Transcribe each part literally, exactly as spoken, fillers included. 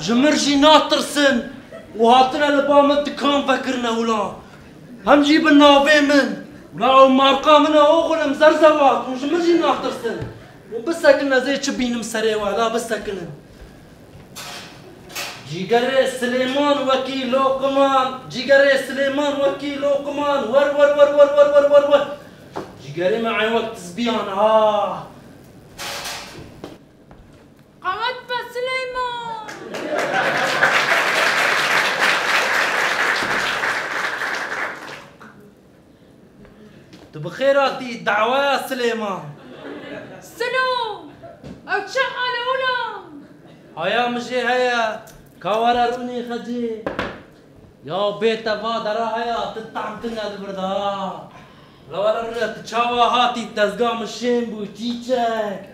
جمرجي ناطرسن وهاتنا لبامت دكان فكرنا ولا هم جيب النوبي من ولا مارقا من اوغل مزرزوات وجمرجي ناطرسن وبسكنا زي تشبين مسريوا لا بسكنا جيجري سليمان وكيل لوقمان جيجري سليمان وكيل لوقمان ور ور ور ور ور ور ور ور جيجري معي وقت سبيان ها قعدت سليمان بخيراتي الدعوة يا سليمان سلو أتشع على ولا هيا مجي هيا كوارا روني خجي يا بيت فادرا هيا تطعم تنا البردا لو ورا تشاوا هاتي تزقام الشين بو تيتشك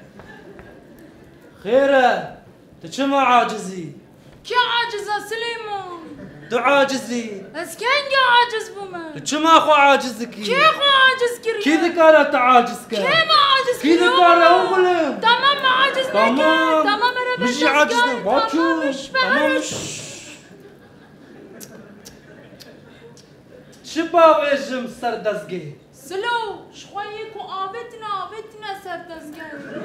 خيره تشما عاجزي كي عاجزة سليمان دو عاجزي اسكان يا عاجز بوما تشما اخو عاجزك كي اخو عاجز كريا كي ذكرت تعاجزك كي ما عاجز كي ذكر اغلب تمام ما عاجز تمام تمام انا مش عاجزنا تمام مش تمام مش شباب ايش سردزقي سلو شويك وقابتنا قابتنا سردزقي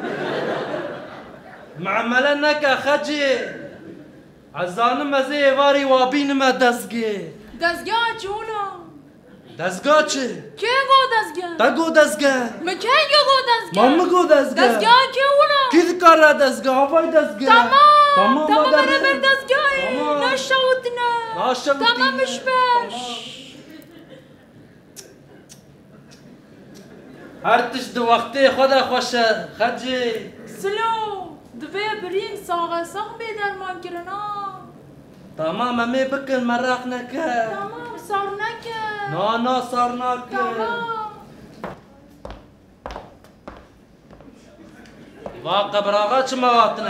معملنك خجي عزان مزي واري وابين ما دزقي دزقا چولا دزقا چه؟ كي گو دزقا تگو دزقا مكي گو دزقا مام گو دزقا دزقا كي ولا كي ذكر دزقا هاي دزقا تمام تمام تمام ما انا در- بردزقا تمام. نشوتنا ناشوتينا. تمام مش باش هرتش دو وقتي خدا خوشه خجي سلو دبي برين صاغة صاغ بدرمان كرنا تمام امي بكن مراقنك تمام صارناك نا نا صارناك تمام واقع براغات مواتنا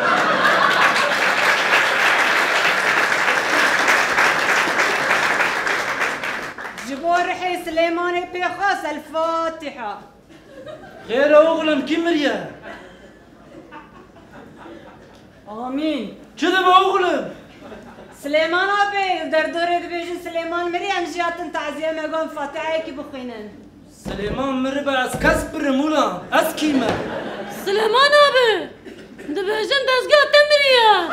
جبور رحي سليمان بيخاص الفاتحة خير اغلم كمريا آمين كذب اغلم سليمان أبي دردوري دبيجن سليمان مريم جاتن تعزية مقام فاتحة كي بخينن سليمان مربع از كسبر مولا از كيما سليمان أبي دبيجن دزقا تمريا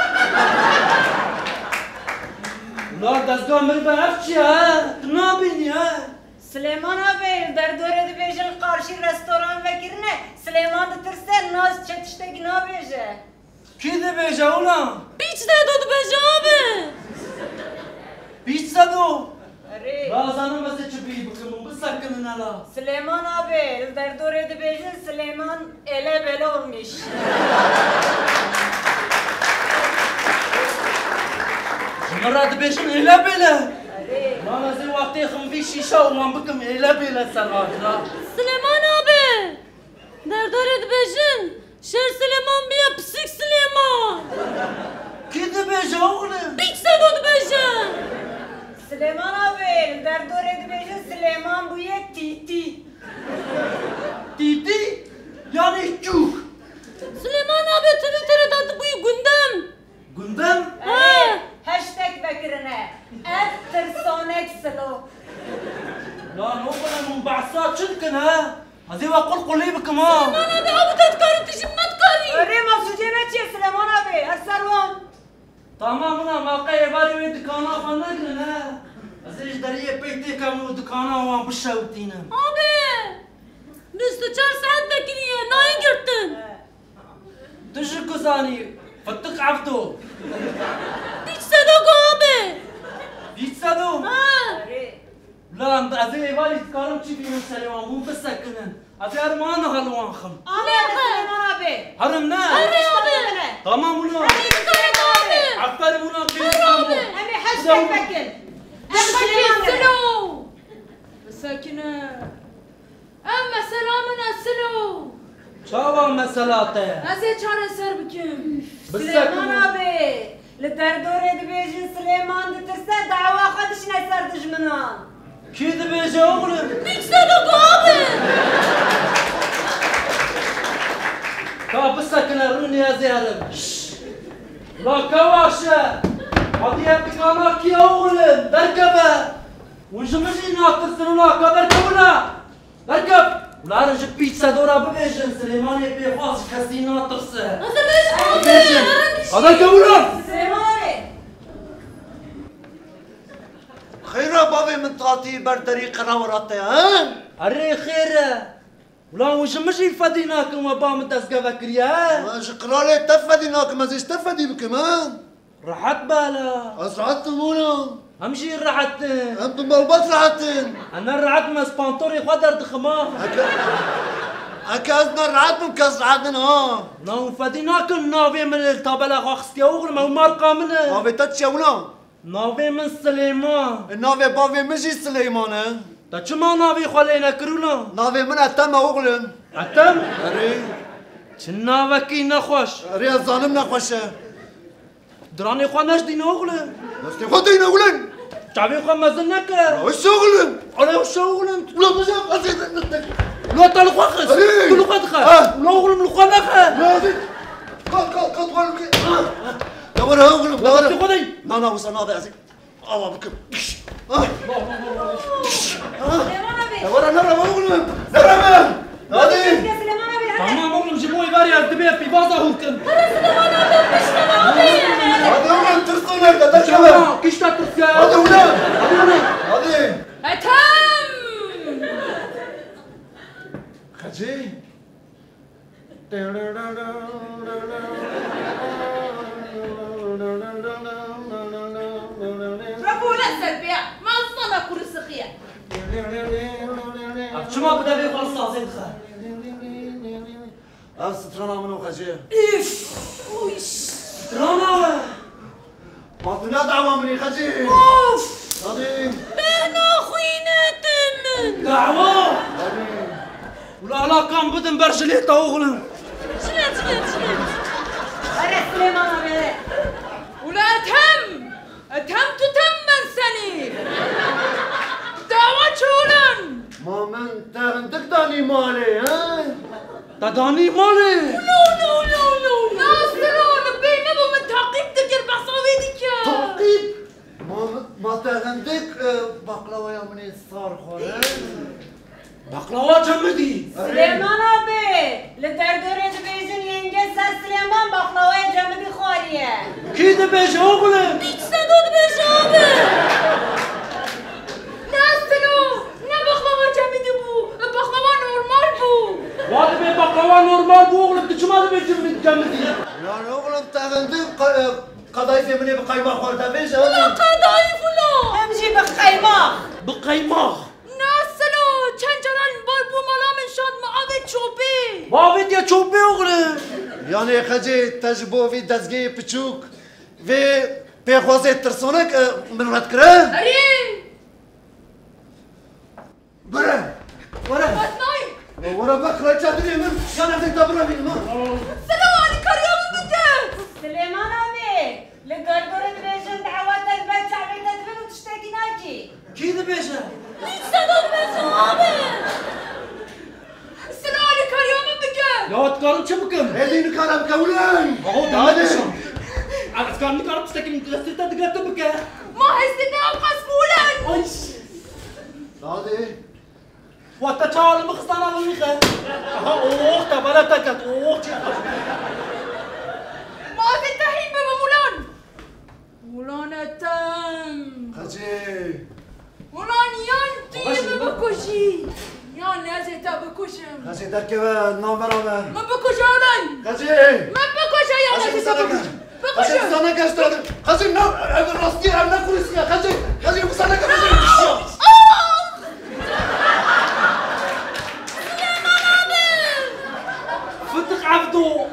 لا دزقا مربع افشي ها تنابيني ها سليمان أبي دردوري دبيجن قارشي رستوران وكرنه سليمان دترسل ناس چتشتك نابيجه كذا بيجا ولا بيچ دادو دبيجن أبي بيتزا دو أري لا زانا مزي چبي بكم بسكن لا سليمان أبي دردوري دبيجن سليمان إله بلا olmuş مرات بيشن إلا بلا أري ما مزي وقتي خم في شيشة وما بكم إلا بلا سنوات لا سليمان أبي دردوري دبيجن شير سليمان بيا بسيك سليمان كذا بيجا ولا بيچ دادو دبيجن سليمان أبي دردوري دبيجن سليمان بويه تيتي تيتي يعني جوك سليمان أبي تويتر دادو بوي gündem قندم ها هاشتاج بكرنا الترسونك سلو لا نوبنا من بعثات شنكن ها هذي وقل قليبكم ها أنا أبي أبو تذكري تجي ما تذكري أري مقصودي ما سليمان أبي أرسلون تمام انا ما قاي باري وين دكانا فنقلن ها ازيش دريه بيتي كانوا دكانا وان بشاوتينا أبي نص چهار ساعت بكريه ناين گرتن تجي كزاني فتق عبدو بيچ صدقو أبي بيتصدو ها أري لا انت ازي بالي تكارم تشي بيهم سليمان مو بسكنن ازي ارمان هلوان خم أنا سليمان أبي هرمنا أري أبي تمام ولا تذكرت أبي عفر ولا أبي. كيف أبي هاشتاج بكر أبي سلو مساكنة أما سلامنا سلو شاوا مسلاته أزي چهار سر بكم سليمان أبي لدردوري دبيجن سليمان دترسل دعوة خدش نسر دجمنان كذا بيجا اغلب بيچ صدقو أبي كاب بسكن روني يا زهرم لا كواشة هذه ابتكانا كي أغلم بركبه ونجمجي ناطرسن ولا كبركب ولا بركب ولا رجع بيتزا دورا ببيجن سليماني بيفاز كسي ناطرسه بيجن هذا كولا سليماني خيرا بابي من تعطي بردري قناوراتي ها؟ أري خيره ولا ونجمجي فديناكم وبام تسقى بكريا ماش قرالي تفديناك ما زيش تفدي بكمان رحت بالا أسرعت مونا امشي رحت أنتم بالبط رعتن انا رعت ما سبانتوري خدر دخما أكازنا رعت من كاز رعتن ها لو فديناكم نافي من الطابلة خاخستي اوغل ما هو مارقا منه بابي تتشونا نافي من سليمان نافي بابي مجي سليمان ها تا شما نافي خلينا كرولا نافي من أتم أغلن عتم أري شنا وكي نخوش أري الظالم نخوشه دراني خواناش دين اوغل بس تفضين أغلن شعبي خو مزنك وش أغلن على وش اوغل لا مجاب أزيد نتك لا تلقى خس أري. تلقى خس آه. لا اوغل من الخناخ لا أزيد قد قد قد قد دورها أغلن لا دورها تخدي لا لا وصل نافي أزيد الله بكم سليماني ورا نرى أغلن نرى هذه يا سليماني تمام اوغل جيبوي باري الدبيب في بازا هوكن هذه أغلن ترسونك تتشوه كيش تترسل هذه أولاد هذه أتم خجي ربونا السلبية ما أصلا كل السخية شما بدا بيه خلصا زين خا أسترنا منو خجي إيش ويش دراما ما فينا دعوة مني خجي أوف هذه بهنا خوينا تمن دعوة هذه ولا لا كان بدن برجلي توغلن شنات شنات شنات أري سليماني ولا أتهم أتهم تتمن سني دعوة شولن ما من تهندك داني مالي ها تداني مالي لو لو لو لو ناصرون بينا ومن تعقيب تكر بحصاوي ديك تعقيب ما ما تهندك بقلاوة يا مني صار خوري بقلاوة جمدي سليماني لدردوري دبيجن ينجز سليمان بقلاوي جمدي خوريه كي دبيج اوغلن هیچ صداد بجامه ناصرو نه بخلوا جمیدی بو بخلوا نورمال بو واد بي بقلاوة نورمال بو اوغلن تشما دبيج جمدي يعني أغلب تهندك قضايفي مني بقايمة خورتا بيش لا هذه قضایی فلو امشي بخيمة بقيماخ ناصرو چند جلال بار بو مالا من شاد معاوه چوبه بابيت يا چوبي اوغلن يعني خجي تجبو في دزگی پچوک في بيخوزي ترسونك من رد كره ارین برا ورا بطنای ورا بكرة تدري من كان عندك دبرة من ما سلام علی کاریامو بده سليماني لدردوري دبيجن دعواتك بيت شعبي تدفن وتشتكي ناكي كي دبيج هیچ صداد بجامه سلام علی کاریامو بده يا تقارن شبكم هذه نكارم كولان اهو دعوة على كان نقارن تستكي من تغسلتا تقرأت بك ما هستنا قسمولا ايش هذه واتشاور المخصانة بالمخة اهو اوه تبالتك اوه ما تنتهي بمولان مولان تم خجي مولان يان تي بكوشي يان نازتا بكوشم خجي دركبة نامبرامة ما بكوشولن خجي ما بكوشا يا خجي نازتا بسانك بكوشم خجي بسانك اشتغل خجي نو راستي عم ناكل اسمها خجي خجي بسانك خجي فتق عبدو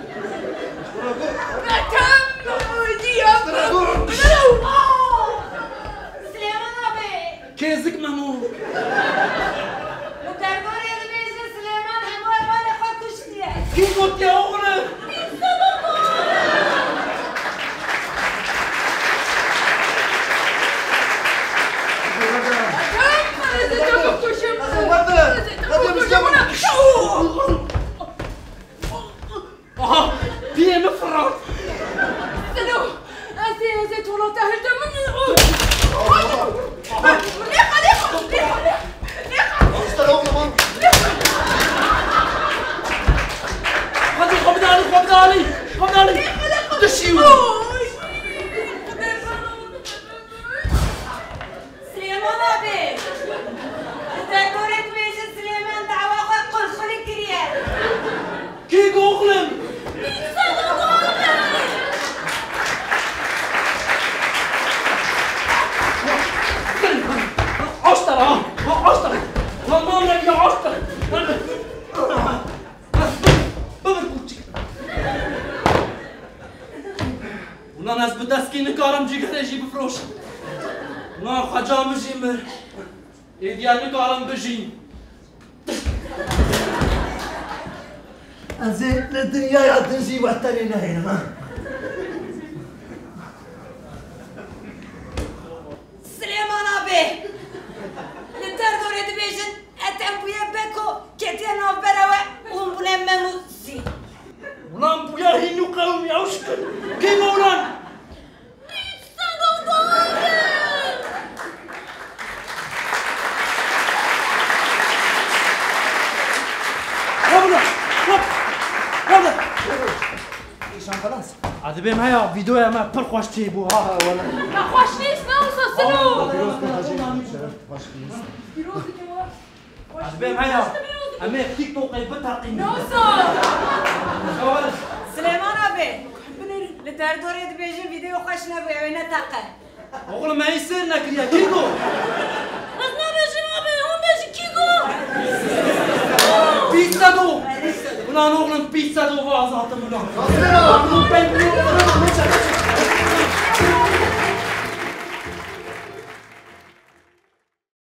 تم دي أبو سليماني كيزك مامو لدردوري دبيجن سليمان هموار وانا خود كشتيه كي قلت يا اوغلن اها في مفرط سلو نکارم جیگرشی بفروش نه خجام جیمر ایدیا نکارم بجین از الدنيا يا تنجي وترينا هنا سليمان ابي لتر دوري دبيجن اتم بويا بكو كتينا براوه ام بنم موسي ولان بويا هينو قومي عشق كيف ولان خلاص عاد بهم هيا فيديو يا ما بر خوش تيبو ها ولا ما خوش نیست نه سلو عاد بهم هيا اما تيك توك بترقي نوسا سليمان ابي لتر دوري دبيجن فيديو خوش نبي وين تاقه اقول ما يصير نكريا كيكو بس ما بيجي ما بي هم بيجي كيكو بيتزا دو ولا نغلن بيتزا دو فازات ملان